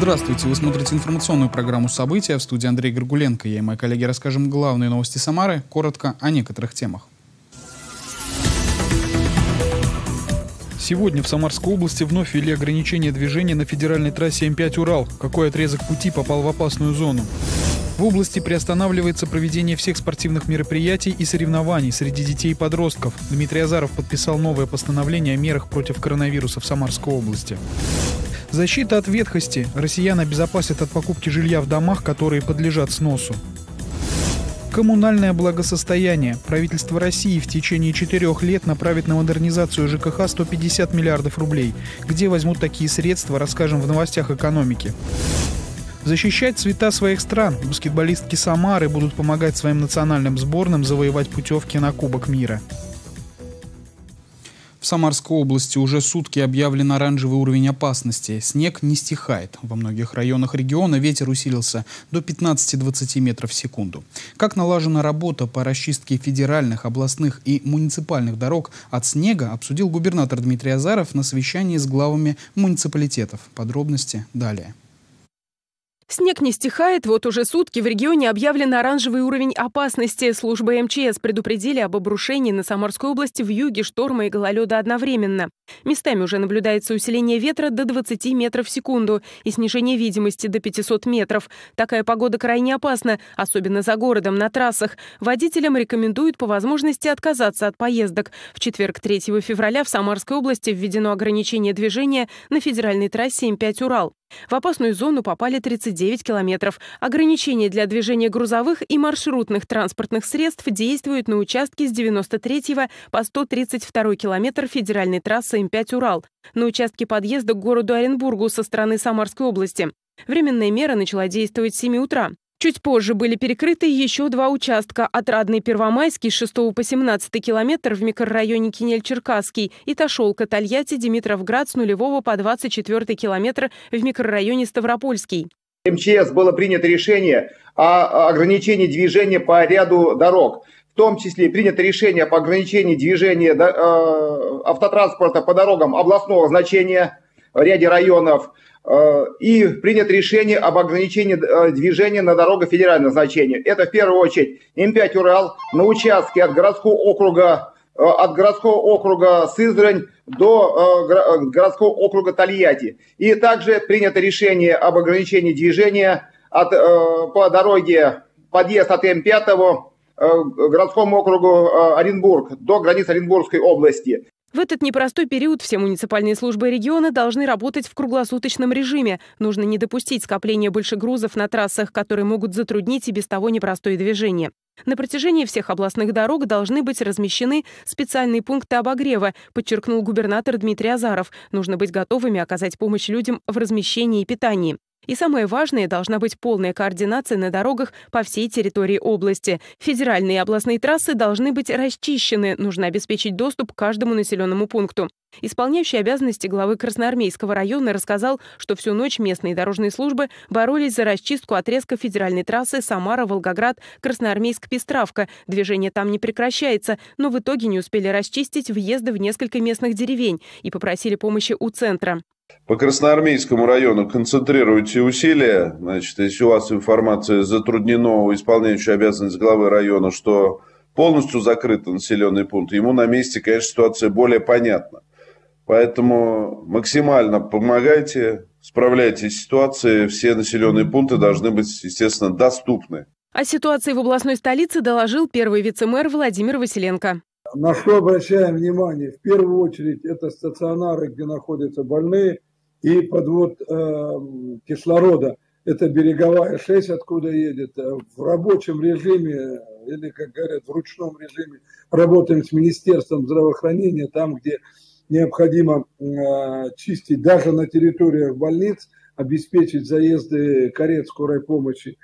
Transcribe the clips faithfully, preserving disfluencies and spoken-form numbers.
Здравствуйте, вы смотрите информационную программу «События». В студии Андрей Горгуленко. Я и мои коллеги расскажем главные новости Самары, коротко о некоторых темах. Сегодня в Самарской области вновь ввели ограничение движения на федеральной трассе М пять «Урал». Какой отрезок пути попал в опасную зону? В области приостанавливается проведение всех спортивных мероприятий и соревнований среди детей и подростков. Дмитрий Азаров подписал новое постановление о мерах против коронавируса в Самарской области. Защита от ветхости. Россиян обезопасят от покупки жилья в домах, которые подлежат сносу. Коммунальное благосостояние. Правительство России в течение четырех лет направит на модернизацию ЖКХ сто пятьдесят миллиардов рублей. Где возьмут такие средства, расскажем в новостях экономики. Защищать цвета своих стран. Баскетболистки Самары будут помогать своим национальным сборным завоевать путевки на Кубок мира. В Самарской области уже сутки объявлен оранжевый уровень опасности. Снег не стихает. Во многих районах региона ветер усилился до пятнадцати-двадцати метров в секунду. Как налажена работа по расчистке федеральных, областных и муниципальных дорог от снега, обсудил губернатор Дмитрий Азаров на совещании с главами муниципалитетов. Подробности далее. Снег не стихает. Вот уже сутки в регионе объявлен оранжевый уровень опасности. Службы эм че эс предупредили об обрушении на Самарской области вьюги, шторма и гололеда одновременно. Местами уже наблюдается усиление ветра до двадцати метров в секунду и снижение видимости до пятисот метров. Такая погода крайне опасна, особенно за городом, на трассах. Водителям рекомендуют по возможности отказаться от поездок. В четверг, третьего февраля, в Самарской области введено ограничение движения на федеральной трассе М пять «Урал». В опасную зону попали тридцать девять километров. Ограничения для движения грузовых и маршрутных транспортных средств действуют на участке с девяносто третьего по сто тридцать второй километр федеральной трассы М пять «Урал», на участке подъезда к городу Оренбургу со стороны Самарской области. Временная мера начала действовать с семи утра. Чуть позже были перекрыты еще два участка: Отрадный-Первомайский с шестого по семнадцатый километр в микрорайоне Кинель-Черкасский и Тошолка-Тольятти-Димитровград с нулевого по двадцать четвёртый километр в микрорайоне Ставропольский. эм че эс было принято решение о ограничении движения по ряду дорог. В том числе принято решение по ограничению движения автотранспорта по дорогам областного значения в ряде районов. И принято решение об ограничении движения на дорогах федерального значения. Это в первую очередь М пять «Урал» на участке от городского округа, от городского округа Сызрань до городского округа Тольятти. И также принято решение об ограничении движения от, по дороге подъезд от М пять городскому округу Оренбург до границ Оренбургской области. В этот непростой период все муниципальные службы региона должны работать в круглосуточном режиме. Нужно не допустить скопления большегрузов на трассах, которые могут затруднить и без того непростое движение. На протяжении всех областных дорог должны быть размещены специальные пункты обогрева, подчеркнул губернатор Дмитрий Азаров. Нужно быть готовыми оказать помощь людям в размещении и питании. И самое важное, должна быть полная координация на дорогах по всей территории области. Федеральные и областные трассы должны быть расчищены. Нужно обеспечить доступ к каждому населенному пункту. Исполняющий обязанности главы Красноармейского района рассказал, что всю ночь местные дорожные службы боролись за расчистку отрезка федеральной трассы Самара-Волгоград, Красноармейск-Пестравка. Движение там не прекращается, но в итоге не успели расчистить въезды в несколько местных деревень и попросили помощи у центра. По Красноармейскому району концентрируйте усилия. Значит, если у вас информация затруднена у исполняющего обязанность главы района, что полностью закрыт населенный пункт, ему на месте, конечно, ситуация более понятна. Поэтому максимально помогайте, справляйтесь с ситуацией. Все населенные пункты должны быть, естественно, доступны. О ситуации в областной столице доложил первый вице-мэр Владимир Василенко. На что обращаем внимание? В первую очередь это стационары, где находятся больные, и подвод э, кислорода. Это береговая шесть, откуда едет. В рабочем режиме, или, как говорят, в ручном режиме, работаем с Министерством здравоохранения, там, где необходимо э, чистить даже на территориях больниц, обеспечить заезды карет скорой помощи.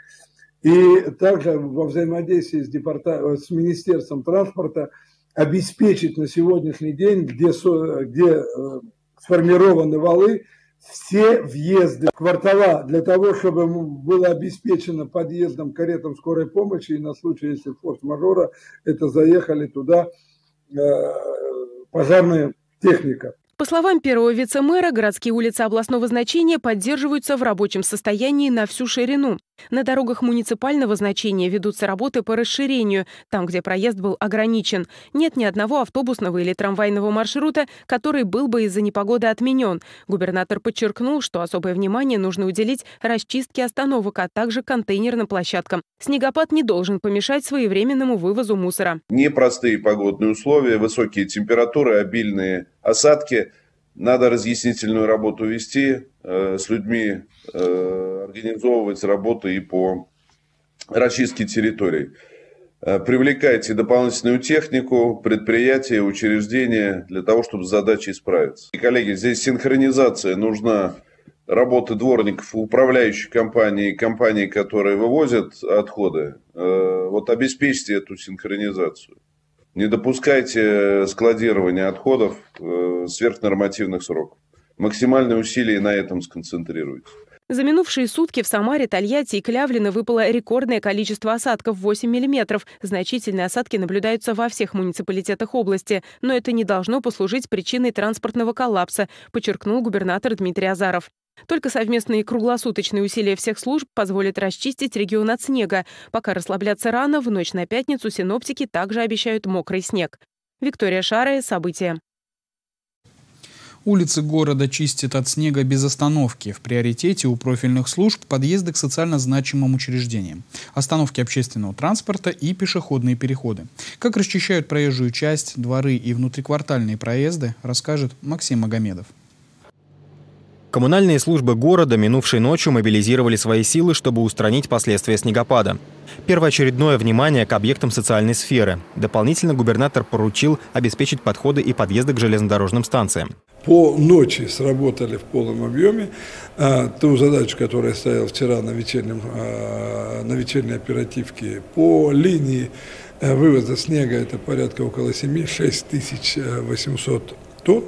И также во взаимодействии с, департа... с Министерством транспорта обеспечить на сегодняшний день, где, где э, сформированы валы, все въезды в квартала, для того, чтобы было обеспечено подъездом каретам скорой помощи, и на случай, если форс-мажора, это заехали туда э, пожарная техника. По словам первого вице-мэра, городские улицы областного значения поддерживаются в рабочем состоянии на всю ширину. На дорогах муниципального значения ведутся работы по расширению, там, где проезд был ограничен. Нет ни одного автобусного или трамвайного маршрута, который был бы из-за непогоды отменен. Губернатор подчеркнул, что особое внимание нужно уделить расчистке остановок, а также контейнерным площадкам. Снегопад не должен помешать своевременному вывозу мусора. Непростые погодные условия, высокие температуры, обильные осадки. Надо разъяснительную работу вести, э, с людьми э, организовывать работу и по расчистке территорий. Э, привлекайте дополнительную технику, предприятия, учреждения для того, чтобы с задачей справиться. И, коллеги, здесь синхронизация нужна. Работы дворников, управляющей компании, компании, которые вывозят отходы. Э, вот обеспечьте эту синхронизацию. Не допускайте складирования отходов э, сверхнормативных сроков. Максимальные усилия на этом сконцентрируйтесь. За минувшие сутки в Самаре, Тольятти и Клявлино выпало рекордное количество осадков – восемь миллиметров. Значительные осадки наблюдаются во всех муниципалитетах области. Но это не должно послужить причиной транспортного коллапса, подчеркнул губернатор Дмитрий Азаров. Только совместные круглосуточные усилия всех служб позволят расчистить регион от снега. Пока расслабляться рано, в ночь на пятницу синоптики также обещают мокрый снег. Виктория Шарая, события. Улицы города чистят от снега без остановки. В приоритете у профильных служб подъезды к социально значимым учреждениям, остановки общественного транспорта и пешеходные переходы. Как расчищают проезжую часть, дворы и внутриквартальные проезды, расскажет Максим Магомедов. Коммунальные службы города минувшей ночью мобилизировали свои силы, чтобы устранить последствия снегопада. Первоочередное внимание к объектам социальной сферы. Дополнительно губернатор поручил обеспечить подходы и подъезды к железнодорожным станциям. По ночи сработали в полном объеме. А, ту задачу, которую я ставил вчера на, вечернем, а, на вечерней оперативке, по линии а, вывоза снега, это порядка около шесть тысяч восемьсот тонн.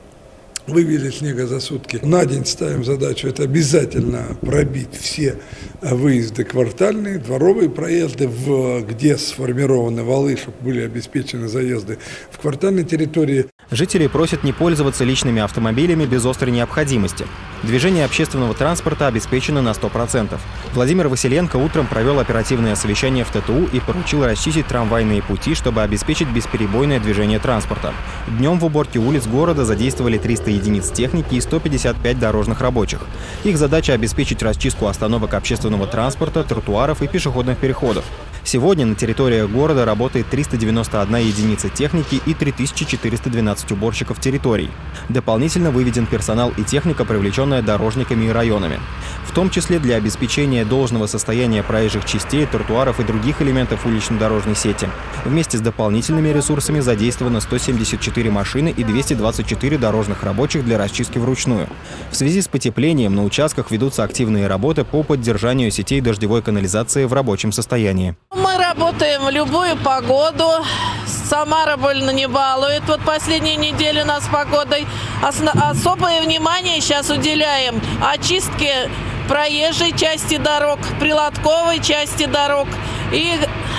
Вывели снега за сутки. На день ставим задачу, это обязательно пробить все выезды квартальные, дворовые проезды, в, где сформированы валы, чтобы были обеспечены заезды в квартальной территории. Жители просят не пользоваться личными автомобилями без острой необходимости. Движение общественного транспорта обеспечено на сто процентов. Владимир Василенко утром провел оперативное совещание в ТТУ и поручил расчистить трамвайные пути, чтобы обеспечить бесперебойное движение транспорта. Днем в уборке улиц города задействовали триста единиц техники и сто пятьдесят пять дорожных рабочих. Их задача – обеспечить расчистку остановок общественного транспорта, тротуаров и пешеходных переходов. Сегодня на территории города работает триста девяносто одна единица техники и три тысячи четыреста двенадцать уборщиков территорий. Дополнительно выведен персонал и техника, привлеченная дорожниками и районами. В том числе для обеспечения должного состояния проезжих частей, тротуаров и других элементов улично-дорожной сети. Вместе с дополнительными ресурсами задействовано сто семьдесят четыре машины и двести двадцать четыре дорожных рабочих для расчистки вручную. В связи с потеплением на участках ведутся активные работы по поддержанию сетей дождевой канализации в рабочем состоянии. Мы работаем в любую погоду. Самара больно не балует. Вот последние недели у нас с погодой. Особое внимание сейчас уделяем очистке проезжей части дорог, прилотковой части дорог. И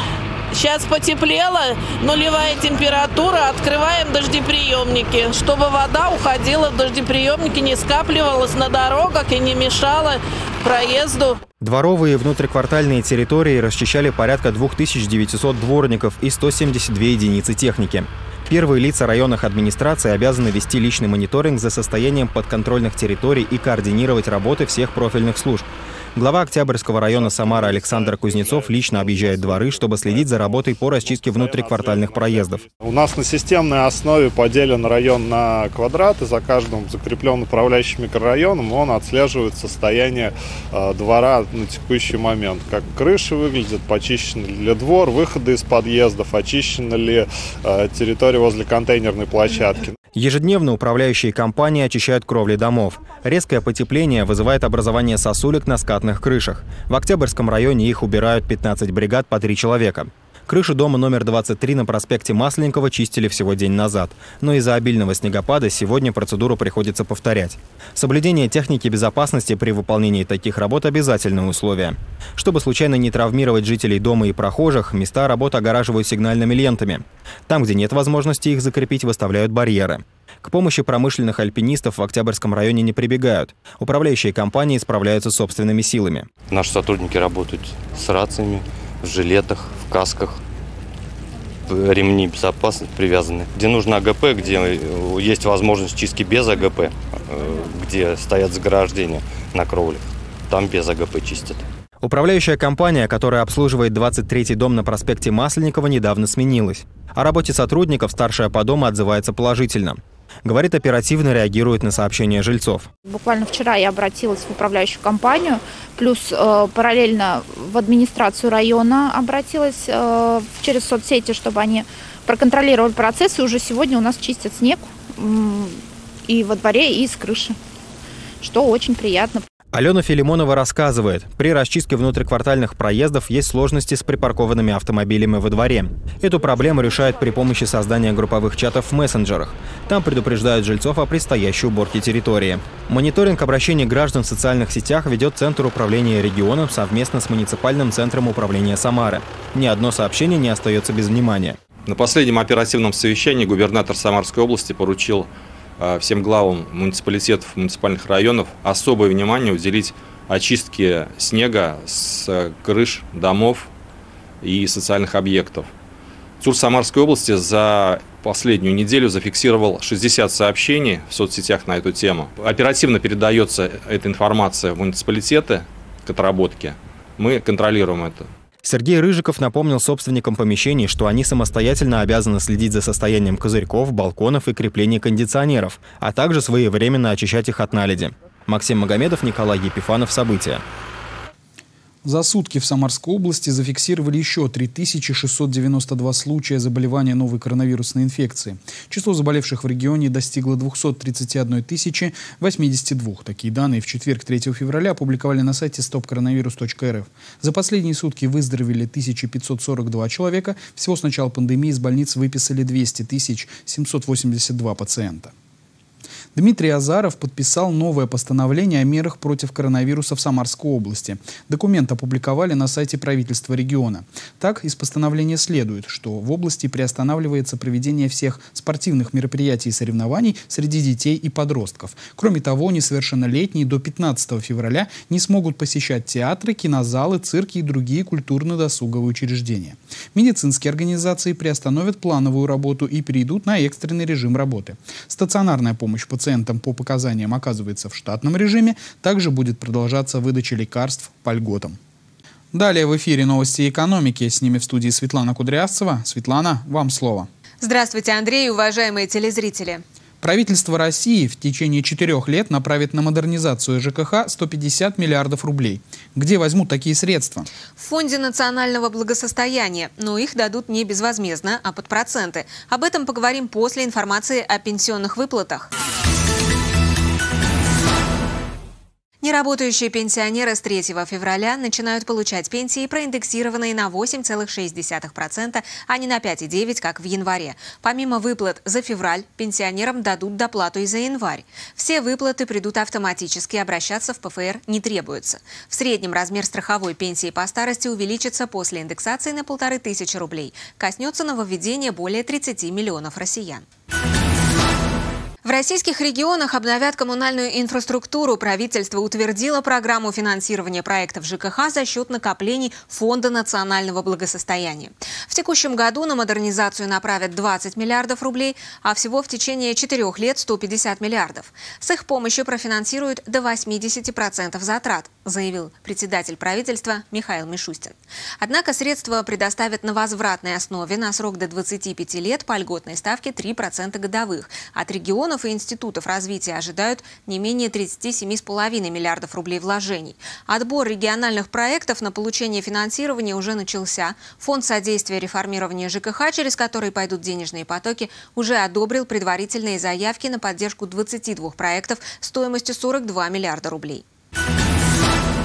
сейчас потеплело, нулевая температура, открываем дождеприемники, чтобы вода уходила в дождеприемники, не скапливалась на дорогах и не мешала проезду. Дворовые и внутриквартальные территории расчищали порядка двух тысяч девятисот дворников и сто семьдесят две единицы техники. Первые лица районных администраций обязаны вести личный мониторинг за состоянием подконтрольных территорий и координировать работы всех профильных служб. Глава Октябрьского района Самара Александр Кузнецов лично объезжает дворы, чтобы следить за работой по расчистке внутриквартальных проездов. У нас на системной основе поделен район на квадраты. За каждым закреплен управляющим микрорайоном. Он отслеживает состояние э, двора на текущий момент. Как крыши выглядят, почищен ли двор, выходы из подъездов, очищена ли э, территория возле контейнерной площадки. Ежедневно управляющие компании очищают кровли домов. Резкое потепление вызывает образование сосулек на скатных крышах. В Октябрьском районе их убирают пятнадцать бригад по три человека. Крышу дома номер двадцать три на проспекте Масленникова чистили всего день назад. Но из-за обильного снегопада сегодня процедуру приходится повторять. Соблюдение техники безопасности при выполнении таких работ – обязательное условие. Чтобы случайно не травмировать жителей дома и прохожих, места работ огораживают сигнальными лентами. Там, где нет возможности их закрепить, выставляют барьеры. К помощи промышленных альпинистов в Октябрьском районе не прибегают. Управляющие компании справляются собственными силами. Наши сотрудники работают с рациями, в жилетах, в касках, ремни безопасности привязаны. Где нужно АГП, где есть возможность чистки без АГП, где стоят заграждения на кровлях, там без АГП чистят. Управляющая компания, которая обслуживает двадцать третий дом на проспекте Масленникова, недавно сменилась. О работе сотрудников старшая по дому отзывается положительно. Говорит, оперативно реагирует на сообщения жильцов. Буквально вчера я обратилась в управляющую компанию, плюс э, параллельно в администрацию района обратилась э, через соцсети, чтобы они проконтролировали процесс. И уже сегодня у нас чистят снег э, и во дворе, и с крыши, что очень приятно. Алена Филимонова рассказывает, при расчистке внутриквартальных проездов есть сложности с припаркованными автомобилями во дворе. Эту проблему решают при помощи создания групповых чатов в мессенджерах. Там предупреждают жильцов о предстоящей уборке территории. Мониторинг обращений граждан в социальных сетях ведет Центр управления регионом совместно с муниципальным центром управления Самары. Ни одно сообщение не остается без внимания. На последнем оперативном совещании губернатор Самарской области поручил всем главам муниципалитетов, муниципальных районов особое внимание уделить очистке снега с крыш домов и социальных объектов. ЦУР Самарской области за последнюю неделю зафиксировал шестьдесят сообщений в соцсетях на эту тему. Оперативно передается эта информация в муниципалитеты к отработке. Мы контролируем это. Сергей Рыжиков напомнил собственникам помещений, что они самостоятельно обязаны следить за состоянием козырьков, балконов и креплений кондиционеров, а также своевременно очищать их от наледи. Максим Магомедов, Николай Епифанов. События. За сутки в Самарской области зафиксировали еще три тысячи шестьсот девяносто два случая заболевания новой коронавирусной инфекции. Число заболевших в регионе достигло двухсот тридцати одной тысячи восьмидесяти двух. Такие данные в четверг, третьего февраля, опубликовали на сайте стоп коронавирус точка эр эф. За последние сутки выздоровели тысяча пятьсот сорок два человека. Всего с начала пандемии из больниц выписали двести тысяч семьсот восемьдесят два пациента. Дмитрий Азаров подписал новое постановление о мерах против коронавируса в Самарской области. Документ опубликовали на сайте правительства региона. Так, из постановления следует, что в области приостанавливается проведение всех спортивных мероприятий и соревнований среди детей и подростков. Кроме того, несовершеннолетние до пятнадцатого февраля не смогут посещать театры, кинозалы, цирки и другие культурно-досуговые учреждения. Медицинские организации приостановят плановую работу и перейдут на экстренный режим работы. Стационарная помощь пациентам Пациентам по показаниям оказывается в штатном режиме. Также будет продолжаться выдача лекарств по льготам. Далее в эфире новости экономики. С ними в студии Светлана Кудрявцева. Светлана, вам слово. Здравствуйте, Андрей, уважаемые телезрители. Правительство России в течение четырех лет направит на модернизацию ЖКХ сто пятьдесят миллиардов рублей. Где возьмут такие средства? В Фонде национального благосостояния, но их дадут не безвозмездно, а под проценты. Об этом поговорим после информации о пенсионных выплатах. Неработающие пенсионеры с третьего февраля начинают получать пенсии, проиндексированные на восемь целых шесть десятых процента, а не на пять целых девять десятых, как в январе. Помимо выплат за февраль, пенсионерам дадут доплату и за январь. Все выплаты придут автоматически, обращаться в пэ эф эр не требуется. В среднем размер страховой пенсии по старости увеличится после индексации на полторы тысячи рублей. Коснется нововведения более тридцати миллионов россиян. В российских регионах обновят коммунальную инфраструктуру. Правительство утвердило программу финансирования проектов ЖКХ за счет накоплений Фонда национального благосостояния. В текущем году на модернизацию направят двадцать миллиардов рублей, а всего в течение четырех лет сто пятьдесят миллиардов. С их помощью профинансируют до восьмидесяти процентов затрат, заявил председатель правительства Михаил Мишустин. Однако средства предоставят на возвратной основе на срок до двадцати пяти лет по льготной ставке три процента годовых. От регионов и институтов развития ожидают не менее тридцати семи целых пяти десятых миллиардов рублей вложений. Отбор региональных проектов на получение финансирования уже начался. Фонд содействия реформирования ЖКХ, через который пойдут денежные потоки, уже одобрил предварительные заявки на поддержку двадцати двух проектов стоимостью сорок два миллиарда рублей.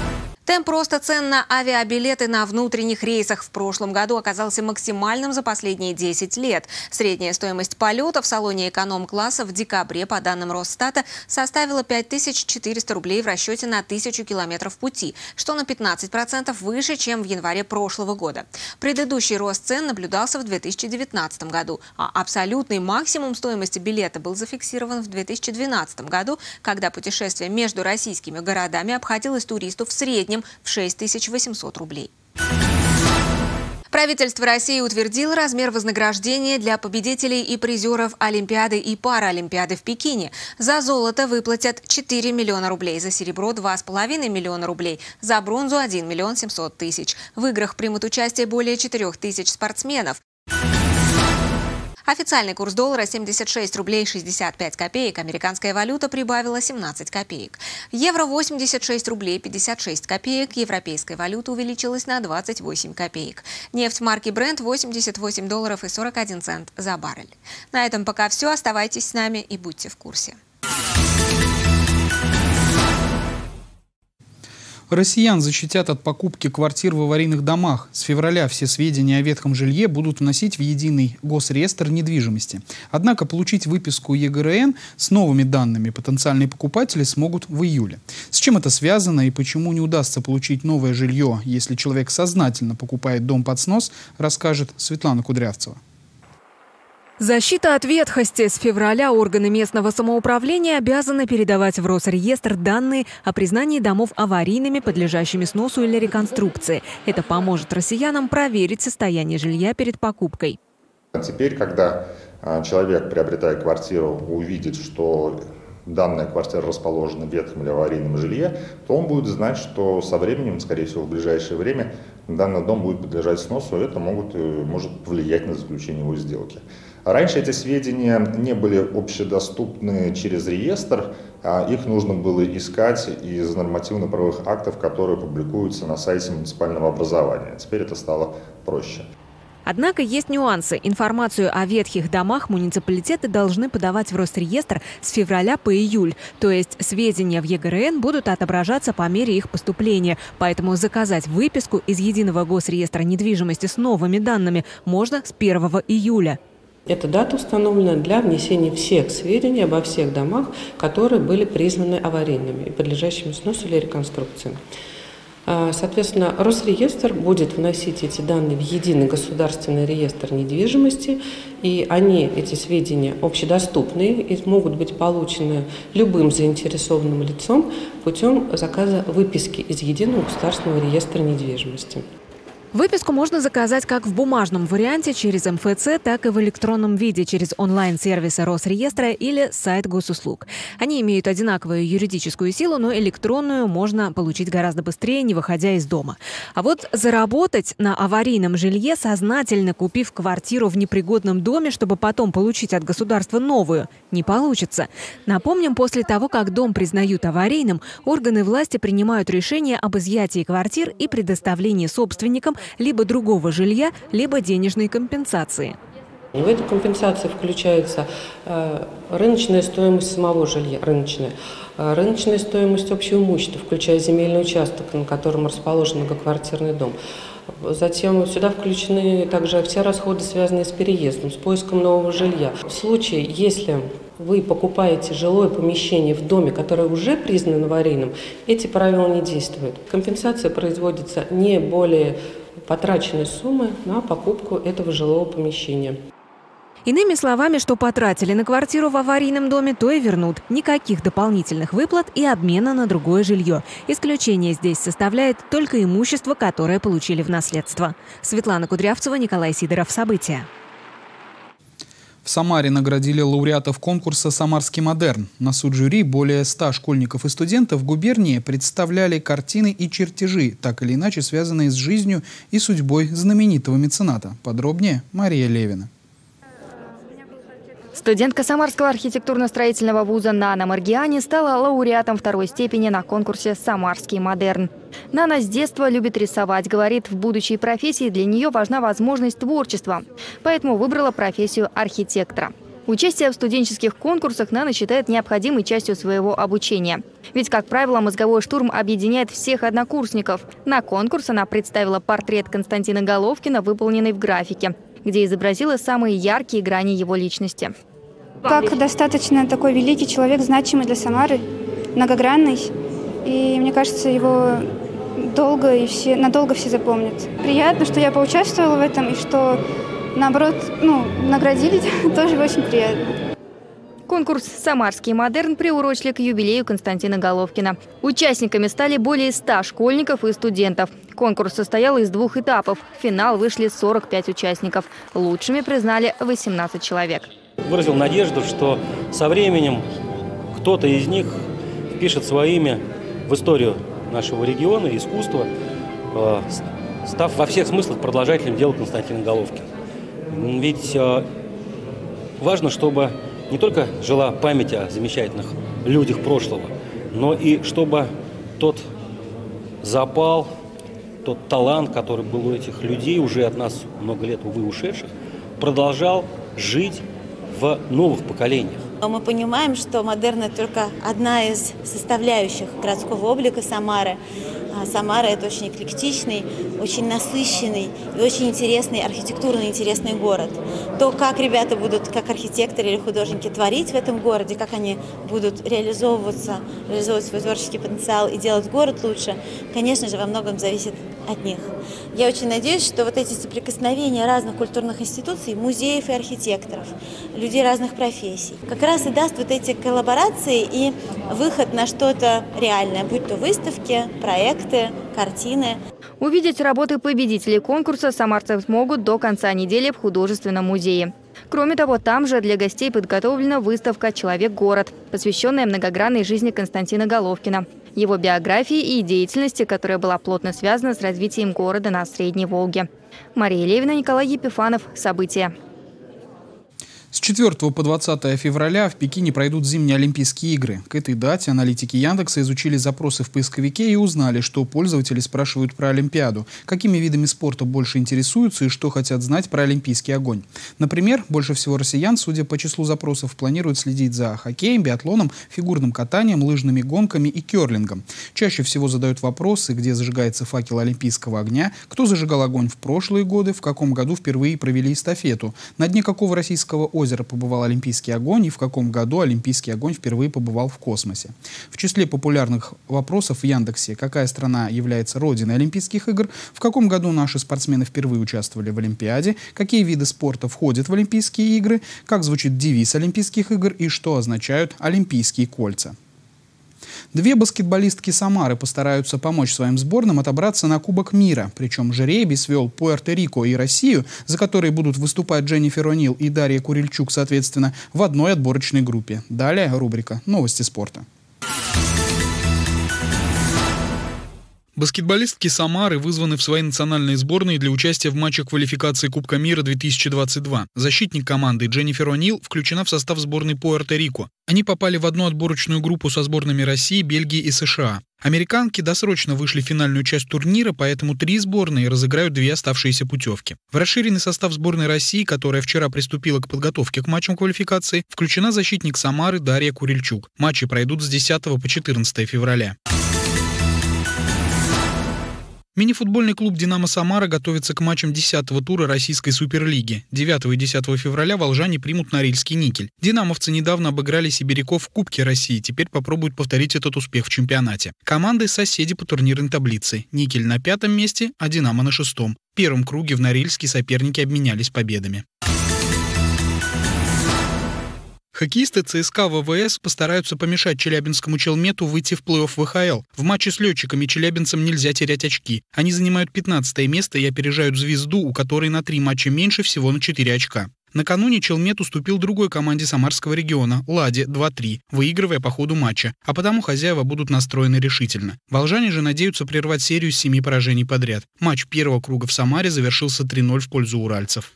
Темп роста цен на авиабилеты на внутренних рейсах в прошлом году оказался максимальным за последние десять лет. Средняя стоимость полета в салоне эконом-класса в декабре, по данным Росстата, составила пять тысяч четыреста рублей в расчете на тысячу километров пути, что на пятнадцать процентов выше, чем в январе прошлого года. Предыдущий рост цен наблюдался в две тысячи девятнадцатом году, а абсолютный максимум стоимости билета был зафиксирован в две тысячи двенадцатом году, когда путешествие между российскими городами обходилось туристу в среднем в шесть тысяч восемьсот рублей. Правительство России утвердило размер вознаграждения для победителей и призеров Олимпиады и Паралимпиады в Пекине. За золото выплатят четыре миллиона рублей, за серебро – два с половиной миллиона рублей, за бронзу – один миллион семьсот тысяч. В играх примут участие более четырёх тысяч спортсменов. Официальный курс доллара семьдесят шесть рублей шестьдесят пять копеек, американская валюта прибавила семнадцать копеек. Евро восемьдесят шесть рублей пятьдесят шесть копеек, европейская валюта увеличилась на двадцать восемь копеек. Нефть марки Brent восемьдесят восемь долларов и сорок один цент за баррель. На этом пока все. Оставайтесь с нами и будьте в курсе. Россиян защитят от покупки квартир в аварийных домах. С февраля все сведения о ветхом жилье будут вносить в единый госреестр недвижимости. Однако получить выписку ЕГРН с новыми данными потенциальные покупатели смогут в июле. С чем это связано и почему не удастся получить новое жилье, если человек сознательно покупает дом под снос, расскажет Светлана Кудрявцева. Защита от ветхости. С февраля органы местного самоуправления обязаны передавать в Росреестр данные о признании домов аварийными, подлежащими сносу или реконструкции. Это поможет россиянам проверить состояние жилья перед покупкой. Теперь, когда человек, приобретая квартиру, увидит, что данная квартира расположена в ветхом или аварийном жилье, то он будет знать, что со временем, скорее всего, в ближайшее время данный дом будет подлежать сносу, и это могут, может повлиять на заключение его сделки. Раньше эти сведения не были общедоступны через реестр, а их нужно было искать из нормативно-правовых актов, которые публикуются на сайте муниципального образования. Теперь это стало проще. Однако есть нюансы. Информацию о ветхих домах муниципалитеты должны подавать в Росреестр с февраля по июль. То есть сведения в ЕГРН будут отображаться по мере их поступления. Поэтому заказать выписку из единого госреестра недвижимости с новыми данными можно с первого июля. Эта дата установлена для внесения всех сведений обо всех домах, которые были признаны аварийными и подлежащими сносу или реконструкции. Соответственно, Росреестр будет вносить эти данные в единый государственный реестр недвижимости, и они, эти сведения, общедоступные и могут быть получены любым заинтересованным лицом путем заказа выписки из единого государственного реестра недвижимости. Выписку можно заказать как в бумажном варианте через эм эф цэ, так и в электронном виде через онлайн-сервисы Росреестра или сайт госуслуг. Они имеют одинаковую юридическую силу, но электронную можно получить гораздо быстрее, не выходя из дома. А вот заработать на аварийном жилье, сознательно купив квартиру в непригодном доме, чтобы потом получить от государства новую, не получится. Напомним, после того, как дом признают аварийным, органы власти принимают решение об изъятии квартир и предоставлении собственникам либо другого жилья, либо денежной компенсации. В эту компенсацию включается э, рыночная стоимость самого жилья, рыночная, э, рыночная стоимость общего имущества, включая земельный участок, на котором расположен многоквартирный дом. Затем сюда включены также все расходы, связанные с переездом, с поиском нового жилья. В случае, если вы покупаете жилое помещение в доме, которое уже признано аварийным, эти правила не действуют. Компенсация производится не более потраченной суммы на покупку этого жилого помещения. Иными словами, что потратили на квартиру в аварийном доме, то и вернут. Никаких дополнительных выплат и обмена на другое жилье. Исключение здесь составляет только имущество, которое получили в наследство. Светлана Кудрявцева, Николай Сидоров. События. В Самаре наградили лауреатов конкурса «Самарский модерн». На суд жюри более ста школьников и студентов губернии представляли картины и чертежи, так или иначе связанные с жизнью и судьбой знаменитого мецената. Подробнее Мария Левина. Студентка Самарского архитектурно-строительного вуза Нана Маргиани стала лауреатом второй степени на конкурсе «Самарский модерн». Нана с детства любит рисовать. Говорит, в будущей профессии для нее важна возможность творчества. Поэтому выбрала профессию архитектора. Участие в студенческих конкурсах Нана считает необходимой частью своего обучения. Ведь, как правило, мозговой штурм объединяет всех однокурсников. На конкурс она представила портрет Константина Головкина, выполненный в графике, где изобразила самые яркие грани его личности. Как достаточно такой великий человек, значимый для Самары, многогранный. И мне кажется, его долго и все, надолго все запомнят. Приятно, что я поучаствовала в этом и что, наоборот, ну, наградили, тоже очень приятно. Конкурс «Самарский модерн» приурочили к юбилею Константина Головкина. Участниками стали более ста школьников и студентов. Конкурс состоял из двух этапов. В финал вышли сорок пять участников. Лучшими признали восемнадцать человек. Выразил надежду, что со временем кто-то из них впишет свое имя в историю нашего региона, искусства, став во всех смыслах продолжателем дела Константина Головкина. Ведь важно, чтобы не только жила память о замечательных людях прошлого, но и чтобы тот запал, тот талант, который был у этих людей, уже от нас много лет, увы, ушедших, продолжал жить в новых поколениях. Мы понимаем, что модерн – это только одна из составляющих городского облика Самары. Самара – это очень эклектичный, очень насыщенный и очень интересный, архитектурно интересный город. То, как ребята будут, как архитекторы или художники, творить в этом городе, как они будут реализовываться, реализовывать свой творческий потенциал и делать город лучше, конечно же, во многом зависит от них. Я очень надеюсь, что вот эти соприкосновения разных культурных институций, музеев и архитекторов, людей разных профессий, как раз и даст вот эти коллаборации и выход на что-то реальное, будь то выставки, проекты, картины. Увидеть работы победителей конкурса самарцы смогут до конца недели в художественном музее. Кроме того, там же для гостей подготовлена выставка «Человек-город», посвященная многогранной жизни Константина Головкина, его биографии и деятельности, которая была плотно связана с развитием города на Средней Волге. Мария Левина, Николай Епифанов. События. С четвёртого по двадцатое февраля в Пекине пройдут зимние Олимпийские игры. К этой дате аналитики Яндекса изучили запросы в поисковике и узнали, что пользователи спрашивают про Олимпиаду, какими видами спорта больше интересуются и что хотят знать про олимпийский огонь. Например, больше всего россиян, судя по числу запросов, планируют следить за хоккеем, биатлоном, фигурным катанием, лыжными гонками и керлингом. Чаще всего задают вопросы, где зажигается факел олимпийского огня, кто зажигал огонь в прошлые годы, в каком году впервые провели эстафету, на дне какого российского озера побывал олимпийский огонь и в каком году олимпийский огонь впервые побывал в космосе. В числе популярных вопросов в Яндексе: какая страна является родиной Олимпийских игр, в каком году наши спортсмены впервые участвовали в Олимпиаде, какие виды спорта входят в Олимпийские игры, как звучит девиз Олимпийских игр и что означают Олимпийские кольца. Две баскетболистки Самары постараются помочь своим сборным отобраться на Кубок мира. Причем жребий свел Пуэрто-Рико и Россию, за которые будут выступать Дженнифер О'Нил и Дарья Курильчук, соответственно, в одной отборочной группе. Далее рубрика «Новости спорта». Баскетболистки Самары вызваны в свои национальные сборные для участия в матчах квалификации Кубка мира две тысячи двадцать два. Защитник команды Дженнифер О'Нил включена в состав сборной Пуэрто-Рико. Они попали в одну отборочную группу со сборными России, Бельгии и США. Американки досрочно вышли в финальную часть турнира, поэтому три сборные разыграют две оставшиеся путевки. В расширенный состав сборной России, которая вчера приступила к подготовке к матчам квалификации, включена защитник Самары Дарья Курильчук. Матчи пройдут с десятого по четырнадцатое февраля. Мини-футбольный клуб «Динамо Самара» готовится к матчам десятого тура российской суперлиги. девятого и десятого февраля волжане примут Норильский «Никель». «Динамовцы» недавно обыграли сибиряков в Кубке России, теперь попробуют повторить этот успех в чемпионате. Команды соседи по турнирной таблице. «Никель» на пятом месте, а «Динамо» на шестом. В первом круге в Норильске соперники обменялись победами. Хоккеисты ЦСКА ВВС постараются помешать челябинскому «Челмету» выйти в плей-офф вэ ха эл. В матче с летчиками челябинцам нельзя терять очки. Они занимают пятнадцатое место и опережают «Звезду», у которой на три матча меньше, всего на четыре очка. Накануне «Челмет» уступил другой команде Самарского региона – «Ладе» два-три, выигрывая по ходу матча, а потому хозяева будут настроены решительно. Волжане же надеются прервать серию с семи поражений подряд. Матч первого круга в Самаре завершился три ноль в пользу уральцев.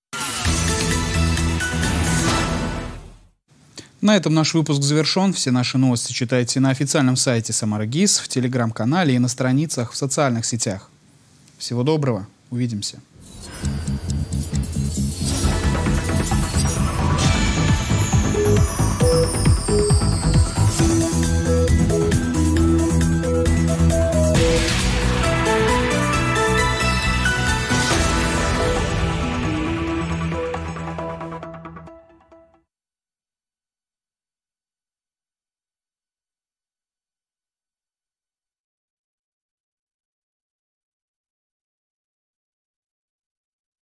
На этом наш выпуск завершен. Все наши новости читайте на официальном сайте Самара ГИС, в телеграм-канале и на страницах в социальных сетях. Всего доброго. Увидимся.